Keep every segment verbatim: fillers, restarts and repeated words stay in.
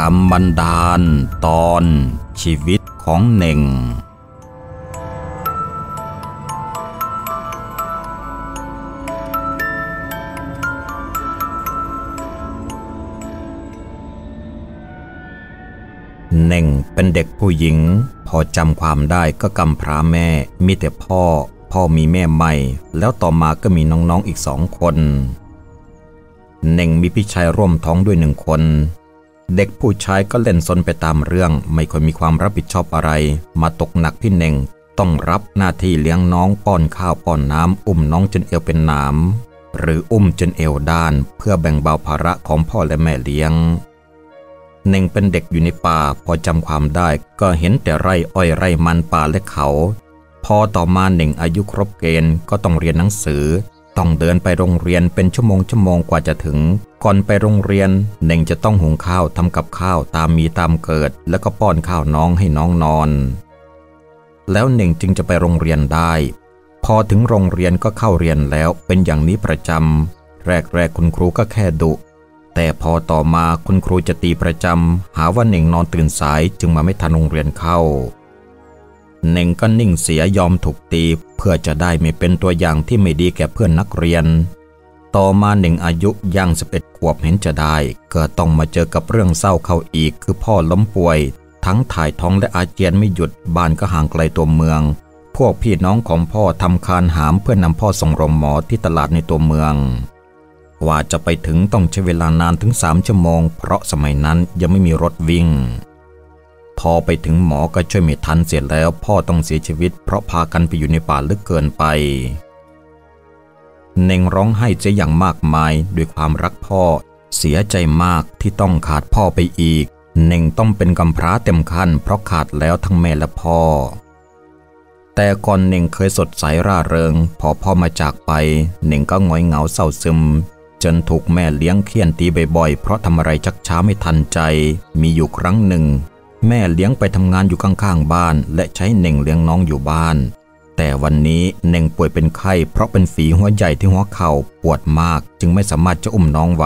รรมบันดาลตอนชีวิตของเน่งเน่งเป็นเด็กผู้หญิงพอจำความได้ก็กำพร้าแม่มีแต่พ่อพ่อมีแม่ใหม่แล้วต่อมาก็มีน้องๆอีกสองคนเน่งมีพี่ชายร่วมท้องด้วยหนึ่งคนเด็กผู้ชายก็เล่นซนไปตามเรื่องไม่ค่อยมีความรับผิดชอบอะไรมาตกหนักพี่เน่งต้องรับหน้าที่เลี้ยงน้องป้อนข้าวป้อนน้ำอุ้มน้องจนเอวเป็นหนามหรืออุ้มจนเอวด้านเพื่อแบ่งเบาภาระของพ่อและแม่เลี้ยงเน่งเป็นเด็กอยู่ในป่าพอจำความได้ก็เห็นแต่ไร่อ้อยไร่มันป่าและเขาพอต่อมาเน่งอายุครบเกณฑ์ก็ต้องเรียนหนังสือต้องเดินไปโรงเรียนเป็นชั่วโมงชั่วโมงกว่าจะถึงก่อนไปโรงเรียนเน่งจะต้องหุงข้าวทำกับข้าวตามมีตามเกิดแล้วก็ป้อนข้าวน้องให้น้องนอนแล้วเน่งจึงจะไปโรงเรียนได้พอถึงโรงเรียนก็เข้าเรียนแล้วเป็นอย่างนี้ประจำแรกๆคุณครูก็แค่ดุแต่พอต่อมาคุณครูจะตีประจำหาว่าเน่งนอนตื่นสายจึงมาไม่ทันโรงเรียนเข้าเน่งก็นิ่งเสียยอมถูกตีเพื่อจะได้ไม่เป็นตัวอย่างที่ไม่ดีแก่เพื่อนนักเรียนต่อมาเน่งอายุย่างสิบเอ็ดขวบเห็นจะได้ก็ต้องมาเจอกับเรื่องเศร้าเข้าอีกคือพ่อล้มป่วยทั้งถ่ายท้องและอาเจียนไม่หยุดบ้านก็ห่างไกลตัวเมืองพวกพี่น้องของพ่อทำคานหามเพื่อนำพ่อส่งโรงหมอที่ตลาดในตัวเมืองกว่าจะไปถึงต้องใช้เวลานานถึงสามชั่วโมงเพราะสมัยนั้นยังไม่มีรถวิ่งพอไปถึงหมอก็ช่วยไม่ทันเสียแล้วพ่อต้องเสียชีวิตเพราะพากันไปอยู่ในป่าลึกเกินไปเน่งร้องไห้เสียอย่างมากมายด้วยความรักพ่อเสียใจมากที่ต้องขาดพ่อไปอีกเน่งต้องเป็นกำพร้าเต็มขั้นเพราะขาดแล้วทั้งแม่และพ่อแต่ก่อนเน่งเคยสดใสร่าเริงพอพ่อมาจากไปเน่งก็หงอยเหงาเศร้าซึมจนถูกแม่เลี้ยงเคี่ยนตีบ่อยๆเพราะทำอะไรชักช้าไม่ทันใจมีอยู่ครั้งหนึ่งแม่เลี้ยงไปทำงานอยู่ข้างๆบ้านและใช้เน่งเลี้ยงน้องอยู่บ้านแต่วันนี้เน่งป่วยเป็นไข้เพราะเป็นฝีหัวใหญ่ที่หัวเข่าปวดมากจึงไม่สามารถจะอุ้มน้องไหว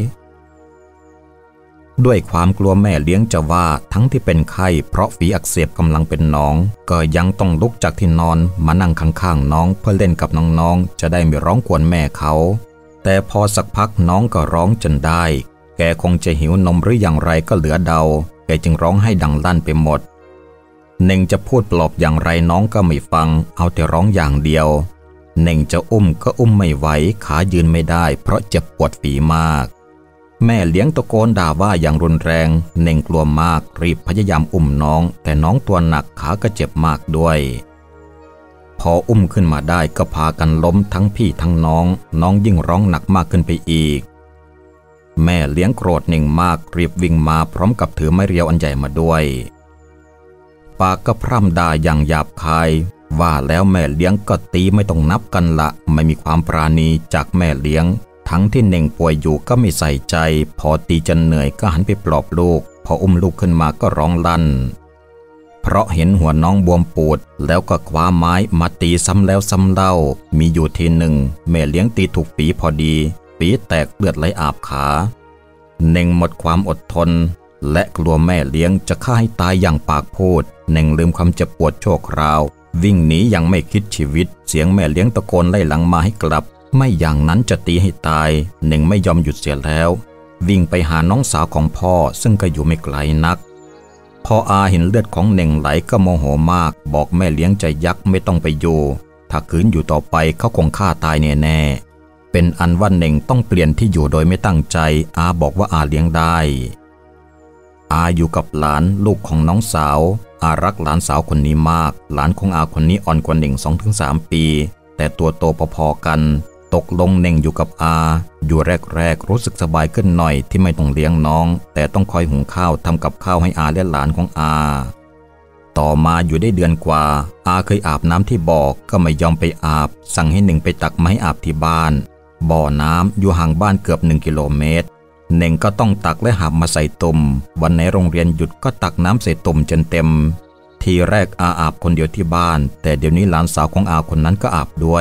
ด้วยความกลัวแม่เลี้ยงจะว่าทั้งที่เป็นไข้เพราะฝีอักเสบกำลังเป็นหนองก็ยังต้องลุกจากที่นอนมานั่งข้างๆน้องเพื่อเล่นกับน้องๆจะได้ไม่ร้องกวนแม่เขาแต่พอสักพักน้องก็ร้องจนได้แกคงจะหิวนมหรืออย่างไรก็เหลือเดาแกจึงร้องให้ดังลั่นไปหมดเน่งจะพูดปลอบอย่างไรน้องก็ไม่ฟังเอาแต่ร้องอย่างเดียวเน่งจะอุ้มก็อุ้มไม่ไหวขายืนไม่ได้เพราะเจ็บปวดฝีมากแม่เลี้ยงตะโกนด่าว่าอย่างรุนแรงเน่งกลัวมากรีบพยายามอุ้มน้องแต่น้องตัวหนักขาก็เจ็บมากด้วยพออุ้มขึ้นมาได้ก็พากันล้มทั้งพี่ทั้งน้องน้องยิ่งร้องหนักมากขึ้นไปอีกแม่เลี้ยงโกรธเน่งมากรีบวิ่งมาพร้อมกับถือไม้เรียวอันใหญ่มาด้วยปากก็พร่ำด่าอย่างหยาบคายว่าแล้วแม่เลี้ยงก็ตีไม่ต้องนับกันละไม่มีความปราณีจากแม่เลี้ยงทั้งที่เน่งป่วยอยู่ก็ไม่ใส่ใจพอตีจนเหนื่อยก็หันไปปลอบลูกพออุ้มลูกขึ้นมาก็ร้องลั่นเพราะเห็นหัวน้องบวมปูดแล้วก็คว้าไม้มาตีซ้ำแล้วซ้ำเล่ามีอยู่ทีหนึ่งแม่เลี้ยงตีถูกฝีพอดีฝีแตกเลือดไหลอาบขาเน่งหมดความอดทนและกลัวแม่เลี้ยงจะฆ่าให้ตายอย่างปากพูดเน่งลืมความเจ็บปวดโชคราววิ่งหนีอย่างไม่คิดชีวิตเสียงแม่เลี้ยงตะโกนไล่หลังมาให้กลับไม่อย่างนั้นจะตีให้ตายเน่งไม่ยอมหยุดเสียแล้ววิ่งไปหาน้องสาวของพ่อซึ่งก็อยู่ไม่ไกลนักพออาเห็นเลือดของเน่งไหลก็โมโหมากบอกแม่เลี้ยงใจยักษ์ไม่ต้องไปอยู่ถ้าขืนอยู่ต่อไปเขาคงฆ่าตายแน่ๆเป็นอันว่าเน่งต้องเปลี่ยนที่อยู่โดยไม่ตั้งใจอาบอกว่าอาเลี้ยงได้อาอยู่กับหลานลูกของน้องสาวอารักหลานสาวคนนี้มากหลานของอาคนนี้อ่อนกว่าเน่ง สองถึงสาม ปีแต่ตัวโตพอๆกันตกลงเน่งอยู่กับอาอยู่แรกๆรู้สึกสบายขึ้นหน่อยที่ไม่ต้องเลี้ยงน้องแต่ต้องคอยหุงข้าวทำกับข้าวให้อาและหลานของอาต่อมาอยู่ได้เดือนกว่าอาเคยอาบน้ำที่บ่อก็ไม่ยอมไปอาบสั่งให้เน่งไปตักมาให้อาบที่บ้านบ่อน้ำอยู่ห่างบ้านเกือบหนึ่งกิโลเมตรเน่งก็ต้องตักและหาบมาใส่ตุ่มวันไหนโรงเรียนหยุดก็ตักน้ำใส่ตุ่มจนเต็มทีแรกอาอาบคนเดียวที่บ้านแต่เดี๋ยวนี้หลานสาวของอาคนนั้นก็อาบด้วย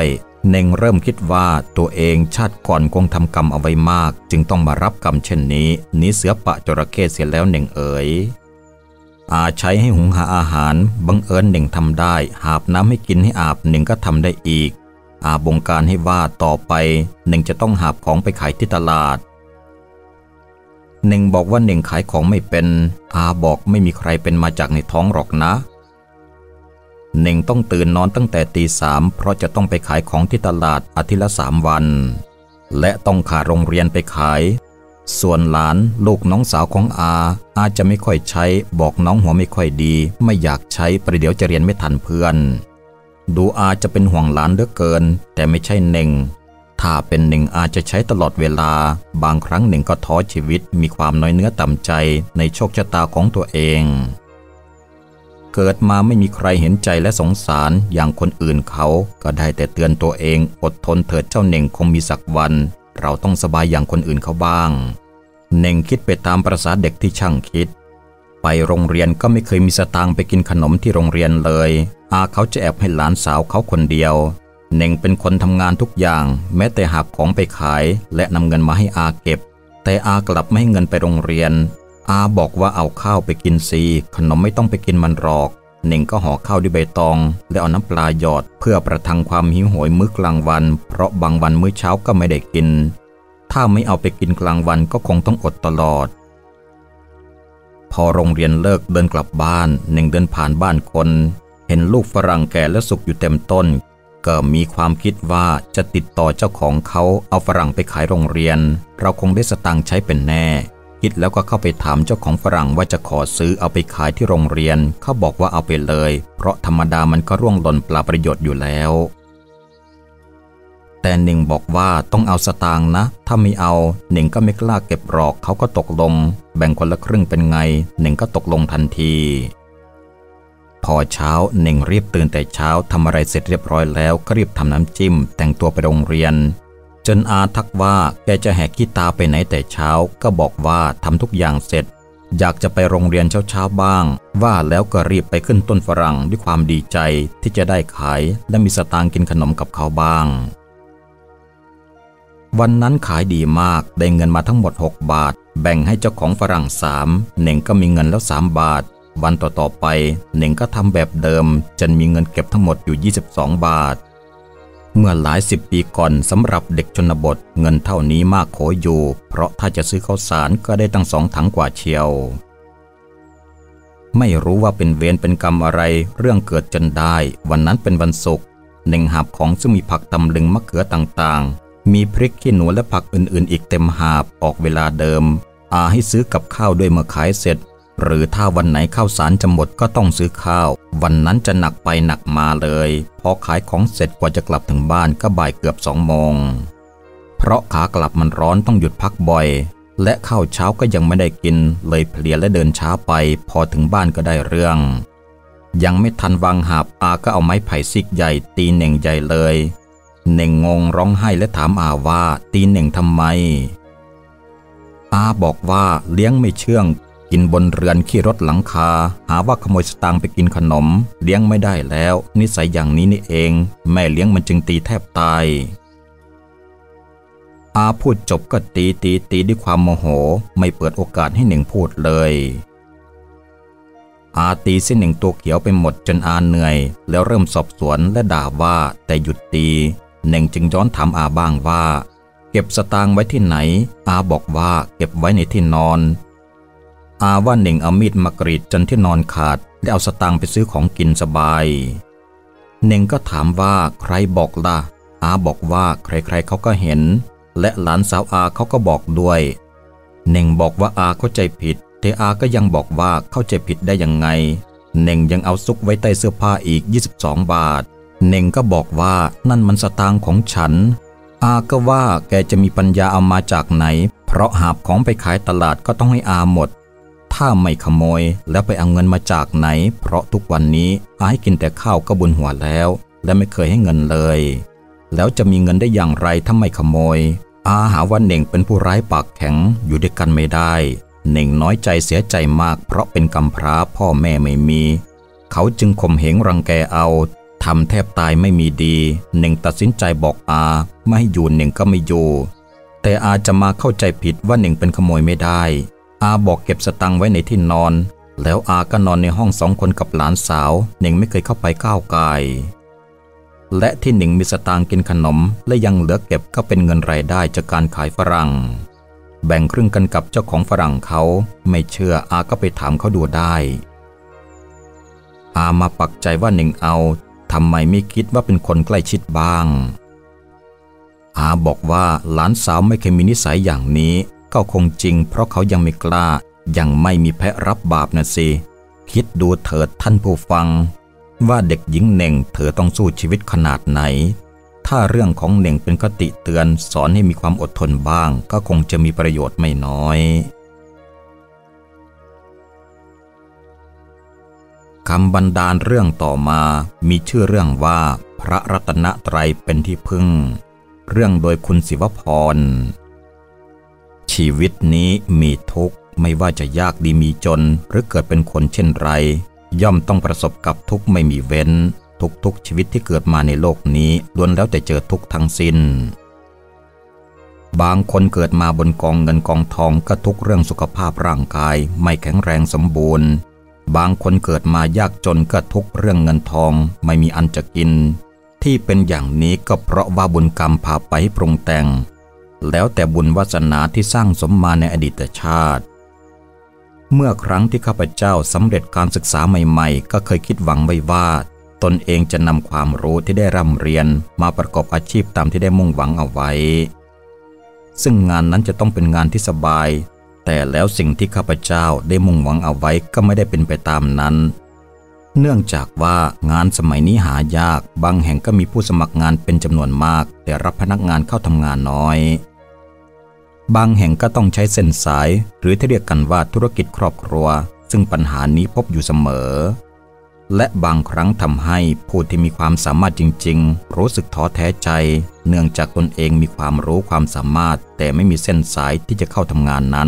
เน่งเริ่มคิดว่าตัวเองชาติก่อนคงทำกรรมเอาไว้มากจึงต้องมารับกรรมเช่นนี้หนีเสือปะจระเข้เสียแล้วเน่งเอ๋ยอาใช้ให้หุงหาอาหารบังเอิญเน่งทำได้หาบน้ำให้กินให้อาบเน่งก็ทำได้อีกอาบงการให้ว่าต่อไปเน่งจะต้องหาบของไปขายที่ตลาดเน่งบอกว่าเน่งขายของไม่เป็นอาบอกไม่มีใครเป็นมาจากในท้องหรอกนะเน่งต้องตื่นนอนตั้งแต่ตีสามเพราะจะต้องไปขายของที่ตลาดอาทิตย์ละสามวันและต้องขาดโรงเรียนไปขายส่วนหลานลูกน้องสาวของอาอาจะไม่ค่อยใช้บอกน้องหัวไม่ค่อยดีไม่อยากใช้ประเดี๋ยวจะเรียนไม่ทันเพื่อนดูอาจะเป็นห่วงหลานเหลือเกินแต่ไม่ใช่เน่งถ้าเป็นเน่งอาจะใช้ตลอดเวลาบางครั้งเน่งก็ท้อชีวิตมีความน้อยเนื้อต่ำใจในโชคชะตาของตัวเองเกิดมาไม่มีใครเห็นใจและสงสารอย่างคนอื่นเขาก็ได้แต่เตือนตัวเองอดทนเถิดเจ้าเน่งคงมีสักวันเราต้องสบายอย่างคนอื่นเขาบ้างเน่งคิดไปตามประสาเด็กที่ช่างคิดไปโรงเรียนก็ไม่เคยมีสตางค์ไปกินขนมที่โรงเรียนเลยอาเขาจะแอบให้หลานสาวเขาคนเดียวเน่งเป็นคนทำงานทุกอย่างแม้แต่หาบของไปขายและนำเงินมาให้อาเก็บแต่อากลับไม่ให้เงินไปโรงเรียนอาบอกว่าเอาข้าวไปกินซีขนมไม่ต้องไปกินมันหรอกเน่งก็ห่อข้าวด้วยใบตองและเอาน้ำปลาหยอดเพื่อประทังความหิวโหยมื้อกลางวันเพราะบางวันมื้อเช้าก็ไม่ได้กินถ้าไม่เอาไปกินกลางวันก็คงต้องอดตลอดพอโรงเรียนเลิกเดินกลับบ้านเน่งเดินผ่านบ้านคนเห็นลูกฝรั่งแก่และสุกอยู่เต็มต้นก็มีความคิดว่าจะติดต่อเจ้าของเขาเอาฝรั่งไปขายโรงเรียนเราคงได้สตางค์ใช้เป็นแน่คิดแล้วก็เข้าไปถามเจ้าของฝรั่งว่าจะขอซื้อเอาไปขายที่โรงเรียนเขาบอกว่าเอาไปเลยเพราะธรรมดามันก็ร่วงหล่นเปล่าประโยชน์อยู่แล้วแต่เน่งบอกว่าต้องเอาสตางค์นะถ้าไม่เอาเน่งก็ไม่กล้าเก็บหรอกเขาก็ตกลงแบ่งคนละครึ่งเป็นไงเน่งก็ตกลงทันทีพอเช้าเน่งรีบตื่นแต่เช้าทำอะไรเสร็จเรียบร้อยแล้วก็รีบทำน้ำจิ้มแต่งตัวไปโรงเรียนจนอาทักว่าแกจะแหกขี้ตาไปไหนแต่เช้าก็บอกว่าทำทุกอย่างเสร็จอยากจะไปโรงเรียนเช้าๆบ้างว่าแล้วก็รีบไปขึ้นต้นฝรั่งด้วยความดีใจที่จะได้ขายและมีสตางค์กินขนมกับเขาบ้างวันนั้นขายดีมากได้เงินมาทั้งหมดหกบาทแบ่งให้เจ้าของฝรั่งสามเน่งก็มีเงินแล้วสามบาทวันต่อๆไปเน่งก็ทำแบบเดิมจนมีเงินเก็บทั้งหมดอยู่ยี่สิบสองบาทเมื่อหลายสิบปีก่อนสำหรับเด็กชนบทเงินเท่านี้มากโขอยู่เพราะถ้าจะซื้อข้าวสารก็ได้ตั้งสองถังกว่าเชียวไม่รู้ว่าเป็นเวรเป็นกรรมอะไรเรื่องเกิดจนได้วันนั้นเป็นวันศุกร์เน่งหาบของซึ่งมีผักตำลึงมะเขือต่างๆมีพริกขี้หนูและผักอื่นๆอีกเต็มหาบออกเวลาเดิมอาให้ซื้อกับข้าวด้วยเมื่อขายเสร็จหรือถ้าวันไหนข้าวสารจะหมดก็ต้องซื้อข้าววันนั้นจะหนักไปหนักมาเลยพอขายของเสร็จกว่าจะกลับถึงบ้านก็บ่ายเกือบสองโมงเพราะขากลับมันร้อนต้องหยุดพักบ่อยและข้าวเช้าก็ยังไม่ได้กินเลยเพลียและเดินช้าไปพอถึงบ้านก็ได้เรื่องยังไม่ทันวางหาบอาก็เอาไม้ไผ่ซิกใหญ่ตีเน่งใหญ่เลยเน่งงงร้องไห้และถามอาว่าตีเน่งทำไมอาบอกว่าเลี้ยงไม่เชื่องกินบนเรือนขี่รถหลังคาหาว่าขโมยสตางค์ไปกินขนมเลี้ยงไม่ได้แล้วนิสัยอย่างนี้นี่เองแม่เลี้ยงมันจึงตีแทบตายอาพูดจบก็ตีตีตีด้วยความโมโหไม่เปิดโอกาสให้เน่งพูดเลยอาตีเส้นเน่งตัวเขียวไปหมดจนอาเหนื่อยแล้วเริ่มสอบสวนและด่าว่าแต่หยุดตีเน่งจึงย้อนถามอาบ้างว่าเก็บสตางค์ไว้ที่ไหนอาบอกว่าเก็บไว้ในที่นอนอาว่าเน่งเอามีดมากรีดจนที่นอนขาดและเอาสตางค์ไปซื้อของกินสบายเน่งก็ถามว่าใครบอกล่ะอาบอกว่าใครๆเขาก็เห็นและหลานสาวอาเขาก็บอกด้วยเน่งบอกว่าอาเข้าใจผิดแต่อาก็ยังบอกว่าเข้าใจผิดได้ยังไงเน่งยังเอาซุกไว้ใต้เสื้อผ้าอีกยี่สิบสองบาทเน่งก็บอกว่านั่นมันสตางค์ของฉันอาก็ว่าแกจะมีปัญญาเอามาจากไหนเพราะหาบของไปขายตลาดก็ต้องให้อาหมดถ้าไม่ขโมยแล้วไปเอาเงินมาจากไหนเพราะทุกวันนี้อาให้กินแต่ข้าวก็บุญหัวแล้วและไม่เคยให้เงินเลยแล้วจะมีเงินได้อย่างไรถ้าไม่ขโมยอาหาว่าเน่งเป็นผู้ร้ายปากแข็งอยู่ด้วยกันไม่ได้เน่งน้อยใจเสียใจมากเพราะเป็นกำพร้าพ่อแม่ไม่มีเขาจึงข่มเหงรังแกเอาททำแทบตายไม่มีดีเน่งตัดสินใจบอกอาไม่ให้อยู่เน่งก็ไม่อยู่แต่อาจะมาเข้าใจผิดว่าเน่งเป็นขโมยไม่ได้อาบอกเก็บสตังค์ไว้ในที่นอนแล้วอาก็นอนในห้องสองคนกับหลานสาวเน่งไม่เคยเข้าไปก้าวไก่และที่เน่งมีสตางค์กินขนมและยังเหลือเก็บก็เป็นเงินรายได้จากการขายฝรั่งแบ่งครึ่งกันกับเจ้าของฝรั่งเขาไม่เชื่ออาก็ไปถามเขาดูได้อามาปักใจว่าเน่งเอาทำไมไม่คิดว่าเป็นคนใกล้ชิดบ้างอาบอกว่าหลานสาวไม่เคยมีนิสัยอย่างนี้ก็คงจริงเพราะเขายังไม่กล้ายังไม่มีแพะรับบาปนะสิคิดดูเถิดท่านผู้ฟังว่าเด็กหญิงเน่งเธอต้องสู้ชีวิตขนาดไหนถ้าเรื่องของเน่งเป็นคติเตือนสอนให้มีความอดทนบ้างก็คงจะมีประโยชน์ไม่น้อยคำบรรดาลเรื่องต่อมามีชื่อเรื่องว่าพระรัตนตรัยเป็นที่พึ่งเรื่องโดยคุณศิวพรชีวิตนี้มีทุกข์ไม่ว่าจะยากดีมีจนหรือเกิดเป็นคนเช่นไรย่อมต้องประสบกับทุกข์ไม่มีเว้นทุกๆชีวิตที่เกิดมาในโลกนี้ล้วนแล้วแต่เจอทุกข์ทั้งสิ้นบางคนเกิดมาบนกองเงินกองทองก็ทุกข์เรื่องสุขภาพร่างกายไม่แข็งแรงสมบูรณ์บางคนเกิดมายากจนก็ทุกข์เรื่องเงินทองไม่มีอันจะกินที่เป็นอย่างนี้ก็เพราะว่าบุญกรรมพาไปให้ปรุงแต่งแล้วแต่บุญวาสนาที่สร้างสมมาในอดีตชาติเมื่อครั้งที่ข้าพเจ้าสำเร็จการศึกษาใหม่ๆก็เคยคิดหวังไว้ว่าตนเองจะนำความรู้ที่ได้ร่ำเรียนมาประกอบอาชีพตามที่ได้มุ่งหวังเอาไว้ซึ่งงานนั้นจะต้องเป็นงานที่สบายแต่แล้วสิ่งที่ข้าพเจ้าได้มุ่งหวังเอาไว้ก็ไม่ได้เป็นไปตามนั้นเนื่องจากว่างานสมัยนี้หายากบางแห่งก็มีผู้สมัครงานเป็นจำนวนมากแต่รับพนักงานเข้าทำงานน้อยบางแห่งก็ต้องใช้เส้นสายหรือที่เรียกกันว่าธุรกิจครอบครัวซึ่งปัญหานี้พบอยู่เสมอและบางครั้งทำให้ผู้ที่มีความสามารถจริงๆรู้สึกท้อแท้ใจเนื่องจากตนเองมีความรู้ความสามารถแต่ไม่มีเส้นสายที่จะเข้าทำงานนั้น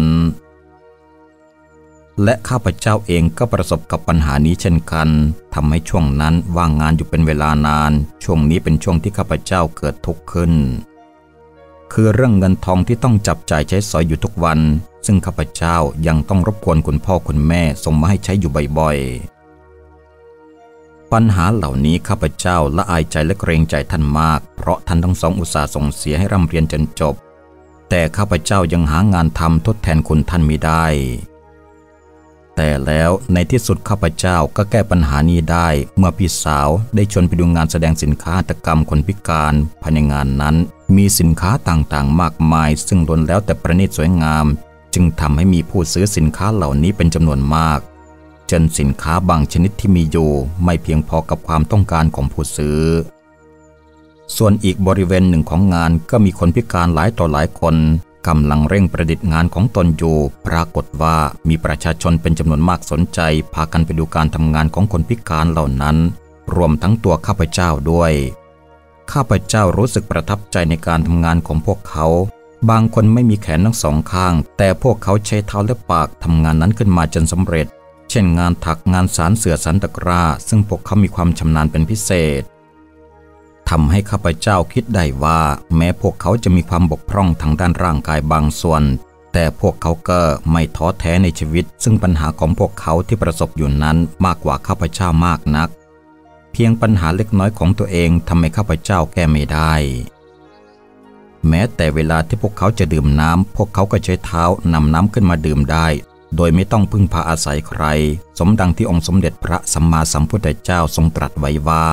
และข้าพเจ้าเองก็ประสบกับปัญหานี้เช่นกันทำให้ช่วงนั้นว่างงานอยู่เป็นเวลานานช่วงนี้เป็นช่วงที่ข้าพเจ้าเกิดทุกข์ขึ้นคือเรื่องเงินทองที่ต้องจับจ่ายใช้สอยอยู่ทุกวันซึ่งข้าพเจ้ายังต้องรบกวนคุณพ่อคุณแม่ส่งมาให้ใช้อยู่บ่อยๆปัญหาเหล่านี้ข้าพเจ้าละอายใจและเกรงใจท่านมากเพราะท่านทั้งสองอุตส่าห์ส่งเสียให้ร่ำเรียนจนจบแต่ข้าพเจ้ายังหางานทำทดแทนคุณท่านไม่ได้แต่แล้วในที่สุดข้าพเจ้าก็แก้ปัญหานี้ได้เมื่อพี่สาวได้ชวนไปดูงานแสดงสินค้าหัตถกรรมคนพิการภายในงานนั้นมีสินค้าต่างๆมากมายซึ่งล้วนแล้วแต่ประณีตสวยงามจึงทำให้มีผู้ซื้อสินค้าเหล่านี้เป็นจำนวนมากจนสินค้าบางชนิดที่มีอยู่ไม่เพียงพอกับความต้องการของผู้ซื้อส่วนอีกบริเวณหนึ่งของงานก็มีคนพิการหลายต่อหลายคนกำลังเร่งประดิษฐ์งานของตนอยู่ปรากฏว่ามีประชาชนเป็นจำนวนมากสนใจพากันไปดูการทำงานของคนพิการเหล่านั้นรวมทั้งตัวข้าพเจ้าด้วยข้าพเจ้ารู้สึกประทับใจในการทำงานของพวกเขาบางคนไม่มีแขนทั้งสองข้างแต่พวกเขาใช้เท้าและปากทำงานนั้นขึ้นมาจนสำเร็จเช่นงานถักงานสานเสื่อสันตะกร้าซึ่งพวกเขามีความชำนาญเป็นพิเศษทำให้ข้าพเจ้าคิดได้ว่าแม้พวกเขาจะมีความบกพร่องทางด้านร่างกายบางส่วนแต่พวกเขาก็ไม่ท้อแท้ในชีวิตซึ่งปัญหาของพวกเขาที่ประสบอยู่นั้นมากกว่าข้าพเจ้ามากนักเพียงปัญหาเล็กน้อยของตัวเองทำให้ข้าพเจ้าแก้ไม่ได้แม้แต่เวลาที่พวกเขาจะดื่มน้ำพวกเขาก็ใช้เท้านำน้ำขึ้นมาดื่มได้โดยไม่ต้องพึ่งพาอาศัยใครสมดังที่องค์สมเด็จพระสัมมาสัมพุทธเจ้าทรงตรัสไว้ว่า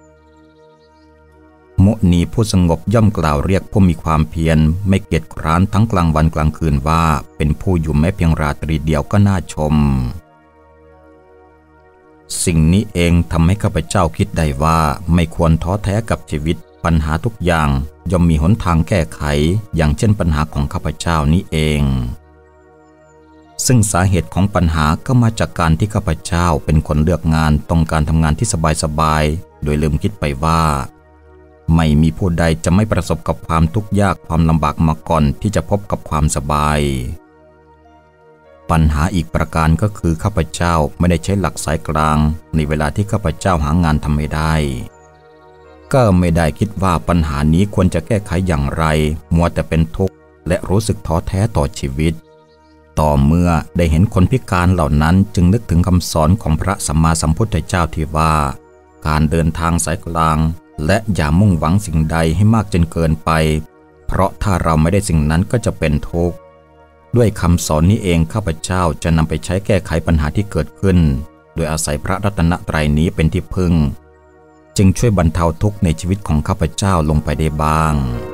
มุนีผู้สงบย่อมกล่าวเรียกผู้มีความเพียรไม่เกียจคร้านทั้งกลางวันกลางคืนว่าเป็นผู้อยู่แม้เพียงราตรีเดียวก็น่าชมสิ่งนี้เองทำให้ข้าพเจ้าคิดได้ว่าไม่ควรท้อแท้กับชีวิตปัญหาทุกอย่างย่อมมีหนทางแก้ไขอย่างเช่นปัญหาของข้าพเจ้านี้เองซึ่งสาเหตุของปัญหาก็มาจากการที่ข้าพเจ้าเป็นคนเลือกงานต้องการทำงานที่สบายๆโดยลืมคิดไปว่าไม่มีผู้ใดจะไม่ประสบกับความทุกข์ยากความลำบากมาก่อนที่จะพบกับความสบายปัญหาอีกประการก็คือข้าพเจ้าไม่ได้ใช้หลักสายกลางในเวลาที่ข้าพเจ้าหางานทำไม่ได้ก็ไม่ได้คิดว่าปัญหานี้ควรจะแก้ไขอย่างไรมัวแต่เป็นทุกข์และรู้สึกท้อแท้ต่อชีวิตต่อเมื่อได้เห็นคนพิการเหล่านั้นจึงนึกถึงคำสอนของพระสัมมาสัมพุทธเจ้าที่ว่าการเดินทางสายกลางและอย่ามุ่งหวังสิ่งใดให้มากจนเกินไปเพราะถ้าเราไม่ได้สิ่งนั้นก็จะเป็นทุกข์ด้วยคำสอนนี้เองข้าพเจ้าจะนำไปใช้แก้ไขปัญหาที่เกิดขึ้นโดยอาศัยพระรัตนตรัยนี้เป็นที่พึ่งจึงช่วยบรรเทาทุกข์ในชีวิตของข้าพเจ้าลงไปได้บ้าง